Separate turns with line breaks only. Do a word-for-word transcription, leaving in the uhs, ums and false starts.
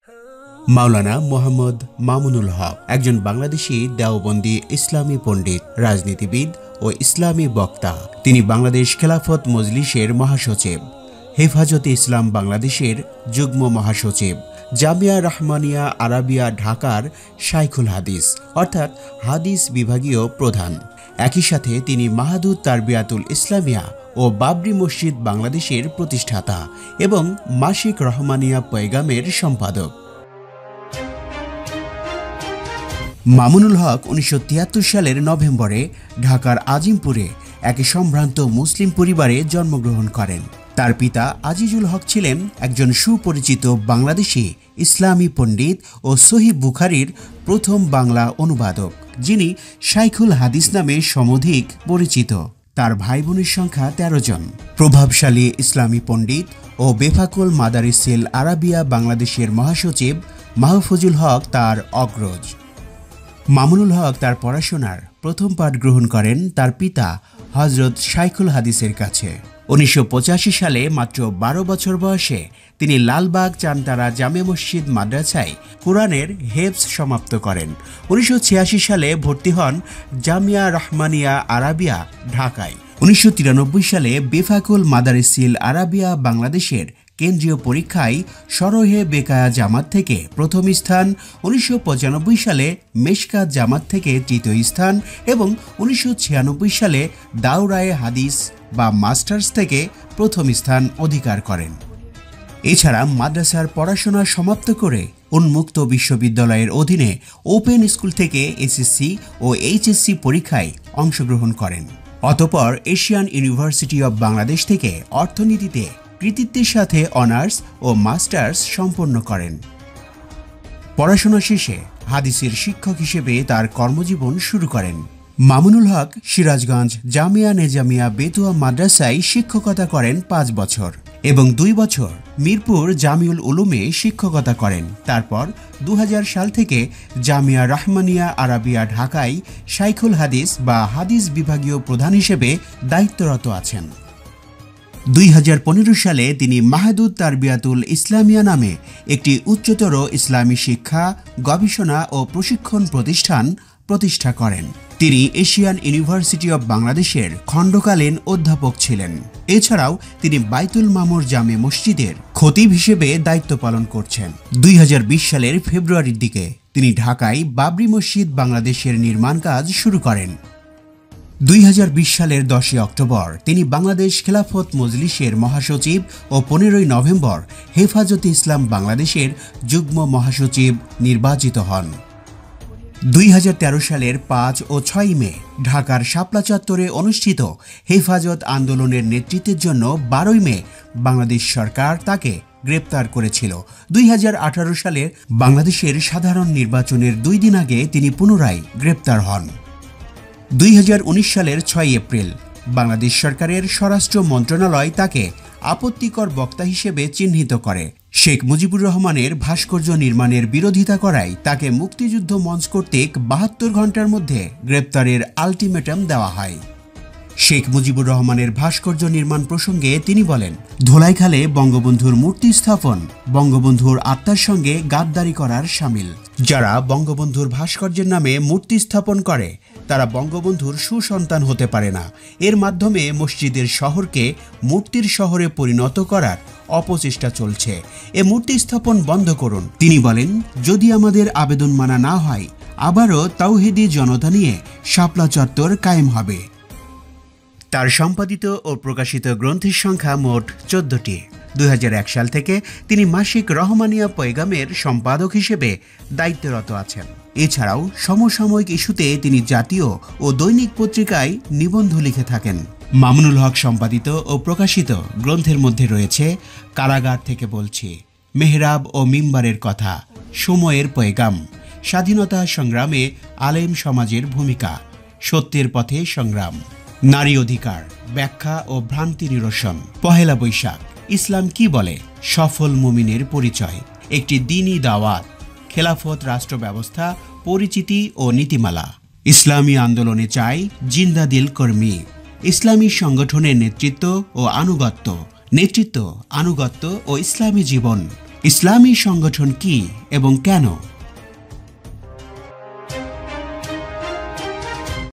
মাওলানা মোহাম্মদ মামুনুল হক একজন বাংলাদেশি দেওবন্দি ইসলামী পণ্ডিত, রাজনীতিবিদ ও ইসলামী বক্তা। তিনি বাংলাদেশ খেলাফত মজলিসের মহাসচিব, হেফাজতে ইসলাম বাংলাদেশের যুগ্ম মহাসচিব, জামিয়া রহমানিয়া আরাবিয়া ঢাকার শাইখুল হাদিস অর্থাৎ হাদিস বিভাগীয় প্রধান। একই সাথে তিনি মাহাদুদ তারবিয়াতুল ইসলামিয়া ও বাবরি মসজিদ বাংলাদেশের প্রতিষ্ঠাতা এবং মাসিক রহমানিয়া পয়গামের সম্পাদক। মামুনুল হক উনিশশো তিয়াত্তর সালের নভেম্বরে ঢাকার আজিমপুরে এক সম্ভ্রান্ত মুসলিম পরিবারে জন্মগ্রহণ করেন। তার পিতা আজিজুল হক ছিলেন একজন সুপরিচিত বাংলাদেশি ইসলামী পণ্ডিত ও সহিহ বুখারীর প্রথম বাংলা অনুবাদক, যিনি শাইখুল হাদিস নামে সমধিক পরিচিত। তার ভাই বোনের সংখ্যা তেরো জন। প্রভাবশালী ইসলামী পণ্ডিত ও বেফাকুল মাদারিসিল আরাবিয়া বাংলাদেশের মহাসচিব মাহফুজুল হক তার অগ্রজ। মামুনুল হক তার পড়াশোনার প্রথম পাঠ গ্রহণ করেন তার পিতা হযরত শাইখুল হাদিসের কাছে। উনিশশো পঁচাশি সালে মাত্র বারো বছর বয়সে তিনি লালবাগ চানতারা জামে মসজিদ মাদ্রাসায় কোরআনের হেফজ সমাপ্ত করেন। উনিশশো ছিয়াশি সালে ভর্তি হন জামিয়া রহমানিয়া আরাবিয়া ঢাকায়। উনিশশো তিরানব্বই সালে বেফাকুল মাদারিসিল আরাবিয়া বাংলাদেশের কেন্দ্রীয় পরীক্ষায় সরহে বেকায়া জামাত থেকে প্রথম স্থান, উনিশশো পঁচানব্বই সালে মেশকাত জামাত থেকে তৃতীয় স্থান এবং উনিশশো ছিয়ানব্বই সালে দাওরায়ে হাদিস বা মাস্টার্স থেকে প্রথম স্থান অধিকার করেন। এছাড়া মাদ্রাসার পড়াশোনা সমাপ্ত করে উন্মুক্ত বিশ্ববিদ্যালয়ের অধীনে ওপেন স্কুল থেকে এসএসসি ও এইচএসসি পরীক্ষায় অংশগ্রহণ করেন। অতঃপর এশিয়ান ইউনিভার্সিটি অব বাংলাদেশ থেকে অর্থনীতিতে কৃতিত্বের সাথে অনার্স ও মাস্টার্স সম্পন্ন করেন। পড়াশোনা শেষে হাদিসের শিক্ষক হিসেবে তার কর্মজীবন শুরু করেন। মামুনুল হক সিরাজগঞ্জ জামিয়া নেজামিয়া বেতুয়া মাদ্রাসায় শিক্ষকতা করেন পাঁচ বছর এবং দুই বছর মিরপুর জামিউল উলুমে শিক্ষকতা করেন। তারপর দু হাজার সাল থেকে জামিয়া রহমানিয়া আরাবিয়া ঢাকায় শাইখুল হাদিস বা হাদিস বিভাগীয় প্রধান হিসেবে দায়িত্বরত আছেন। দুই হাজার পনেরো সালে তিনি মাহাদুদ তারবিয়াতুল ইসলামিয়া নামে একটি উচ্চতর ইসলামী শিক্ষা, গবেষণা ও প্রশিক্ষণ প্রতিষ্ঠান প্রতিষ্ঠা করেন। তিনি এশিয়ান ইউনিভার্সিটি অব বাংলাদেশের খণ্ডকালীন অধ্যাপক ছিলেন। এছাড়াও তিনি বাইতুল মামুর জামে মসজিদের খতিব হিসেবে দায়িত্ব পালন করছেন। দুই হাজার বিশ সালের ফেব্রুয়ারির দিকে তিনি ঢাকায় বাবরি মসজিদ বাংলাদেশের নির্মাণ কাজ শুরু করেন। দুই হাজার বিশ সালের দশই অক্টোবর তিনি বাংলাদেশ খেলাফত মজলিসের মহাসচিব ও পনেরোই নভেম্বর হেফাজতে ইসলাম বাংলাদেশের যুগ্ম মহাসচিব নির্বাচিত হন। দুই হাজার তেরো সালের পাঁচ ও ছয় মে ঢাকার শাপলা চত্বরে অনুষ্ঠিত হেফাজত আন্দোলনের নেতৃত্বের জন্য বারোই মে বাংলাদেশ সরকার তাকে গ্রেপ্তার করেছিল। দুই হাজার আঠারো সালের বাংলাদেশের সাধারণ নির্বাচনের দুই দিন আগে তিনি পুনরায় গ্রেপ্তার হন। দুই হাজার উনিশ সালের ছয় এপ্রিল বাংলাদেশ সরকারের স্বরাষ্ট্র মন্ত্রণালয় তাকে আপত্তিকর বক্তা হিসেবে চিহ্নিত করে। শেখ মুজিবুর রহমানের ভাস্কর্য নির্মাণের বিরোধিতা করায় তাকে মুক্তিযুদ্ধ মঞ্চ কর্তৃক বাহাত্তর ঘন্টার মধ্যে গ্রেপ্তারের আলটিমেটাম দেওয়া হয়। শেখ মুজিবুর রহমানের ভাস্কর্য নির্মাণ প্রসঙ্গে তিনি বলেন, ধোলাইখালে বঙ্গবন্ধুর মূর্তি স্থাপন বঙ্গবন্ধুর আত্মার সঙ্গে গাদ্দারি করার শামিল। যারা বঙ্গবন্ধুর ভাস্কর্যের নামে মূর্তি স্থাপন করে তারা বঙ্গবন্ধুর সুসন্তান হতে পারে না। এর মাধ্যমে মসজিদের শহরকে মূর্তির শহরে পরিণত করার অপচেষ্টা চলছে। এ মূর্তি স্থাপন বন্ধ করুন। তিনি বলেন, যদি আমাদের আবেদন মানা না হয় আবারও তাওহিদি জনতা নিয়ে শাপলা চত্বর কায়েম হবে। তার সম্পাদিত ও প্রকাশিত গ্রন্থের সংখ্যা মোট চোদ্দটি। দুই হাজার এক সাল থেকে তিনি মাসিক রহমানিয়া পয়গামের সম্পাদক হিসেবে দায়িত্বরত আছেন। এছাড়াও সমসাময়িক ইস্যুতে তিনি জাতীয় ও দৈনিক পত্রিকায় নিবন্ধ লিখে থাকেন। মামুনুল হক সম্পাদিত ও প্রকাশিত গ্রন্থের মধ্যে রয়েছে কারাগার থেকে বলছি, মেহরাব ও মিম্বারের কথা, সময়ের পয়গাম, স্বাধীনতা সংগ্রামে আলেম সমাজের ভূমিকা, সত্যের পথে সংগ্রাম, নারী অধিকার, ব্যাখ্যা ও ভ্রান্তি নিরসন, পহেলা বৈশাখ, ইসলাম কি বলে, সফল মুমিনের পরিচয়, একটি দ্বীনি দাওয়াত, খেলাফত রাষ্ট্র ব্যবস্থা, পরিচিতি ও নীতিমালা, ইসলামী আন্দোলনে চাই জিন্দা দিল কর্মী, ইসলামী সংগঠনের নেতৃত্ব ও আনুগত্য, নেতৃত্ব, আনুগত্য ও ইসলামী জীবন, ইসলামী সংগঠন কি এবং কেন?